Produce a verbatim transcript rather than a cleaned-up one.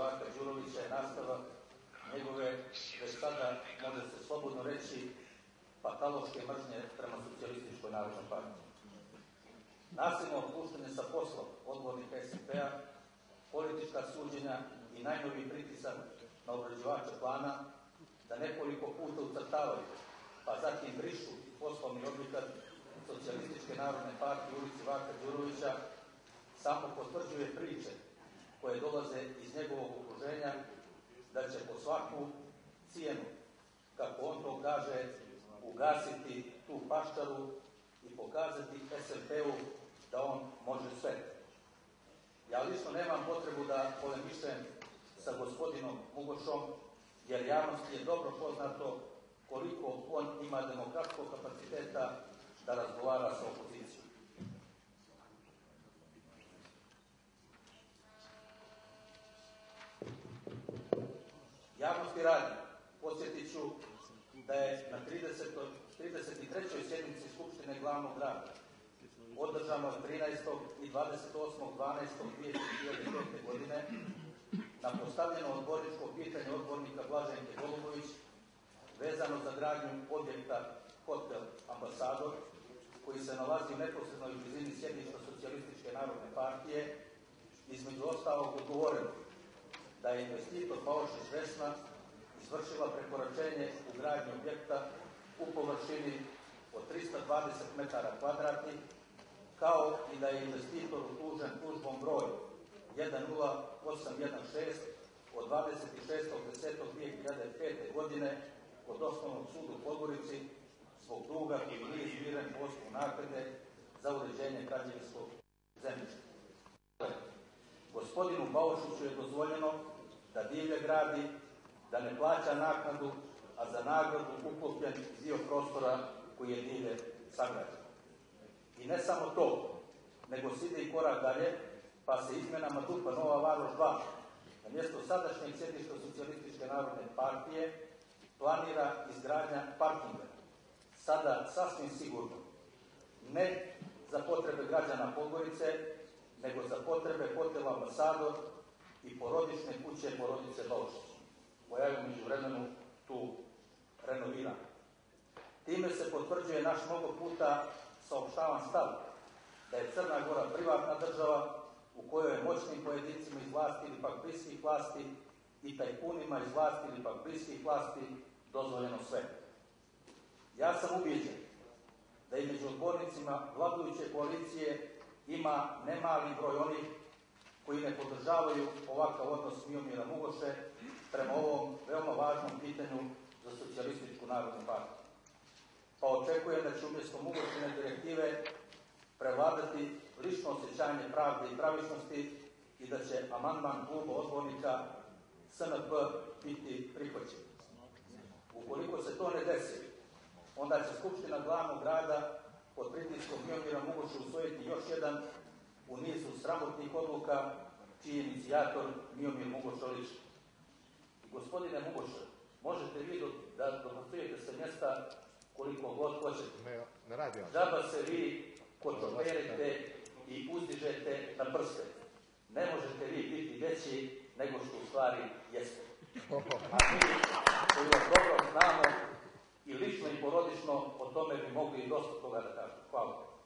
Vaka Đurovića je nastavak njegove, već sada može se slobodno reći, patološke mržnje prema socijalističkoj narodnoj partiji. Nasilno otpuštanje sa poslom odbornika es en pe-a, politička suđenja i najnoviji pritisak na obrađivača plana da nekoliko puta ucrtavaju, pa zatim brišu poslovni objekat Socijalističke narodne partije ulici Vaka Đurovića samo potvrđuje priče koje dolaze iz njegovog okruženja da će po svaku cijenu, kako on to kaže, ugasiti tu paščaru i pokazati es en pe-u da on može sve. Ja lično nemam potrebu da polemišem sa gospodinom Mugošom, jer javnosti je dobro poznato koliko on ima demokratskog kapaciteta da razgovara sa opozicijom. Javnosti radi, podsjetit ću da je na trideset trećoj sjednici Skupštine glavnog grada održano trinaestog i dvadeset osmog dvanaestog dvije hiljade pete. godine na postavljeno odborničko pitanje odbornika Blaženke Golubović vezano za gradnju objekta Hotel Ambasador, koji se nalazi u neposrednoj blizini sjedišta Socijalističke narodne partije, između ostalog odgovoreno da je investitor Baušić Vesna izvršila prekoračenje u gradnji objekta u površini od trista dvadeset metara kvadratnih, kao i da je investitor utužen tužbom broj jedan nula osam jedan šest od dvadeset šestog desetog dvije hiljade pete. godine kod Osnovnog suda u Podgorici zbog duga koji nije izmiren po osnovu naknade za uređenje građevinskog zemljišta. Gospodinu Baušiću je dozvoljeno da divlje gradi, da ne plaća naknadu, a za nagradu uklopljen dio prostora koji je divlje sagrađen. I ne samo to, nego se ide i korak dalje, pa se izmenama D U P-a Nova Varoš dva na mjesto sadašnjeg sjedišta Socijalističke narodne partije planira izgradnja parkinga. Sada sasvim sigurno ne za potrebe građana Podgorice, nego za potrebe hotela Ambasador i porodične kuće porodice Baušić, koja je u međuvremenu tu renovirana. Time se potvrđuje naš mnogo puta saopštavan stav da je Crna Gora privatna država u kojoj je moćnim pojedincima iz vlasti ili pak bliskih vlasti i tajkunima iz vlasti ili pak bliskih vlasti dozvoljeno sve. Ja sam ubijeđen da i među odbornicima vladajuće koalicije ima nemali broj onih koji ne podržavaju ovakav odnos Miomira Mugoše prema ovom veoma važnom pitanju za Socijalističku narodnu partiju. Pa očekujem da će umjesto Mugošine direktive prevladati lično osjećanje pravde i pravičnosti i da će amandman kluba odbornika es en pe biti prihvaćen. Ukoliko se to ne desi, onda će Skupština glavnog grada pod pritiskom Miomira Mugoša usvojiti još jedan u nizu sramotnih odluka čiji je inicijator Miomir Mugošović. Gospodine Mugoša, možete vi da dobacujete se mjesta koliko god hoćete. Ne, ne radi on. Džaba se vi kočoperite i uzdižete na prste. Ne možete vi biti veći nego što u stvari jeste. A mi koji vas dobro znamo i lično i porodično o tome bi mogli i dosta toga da kažemo. Hvala.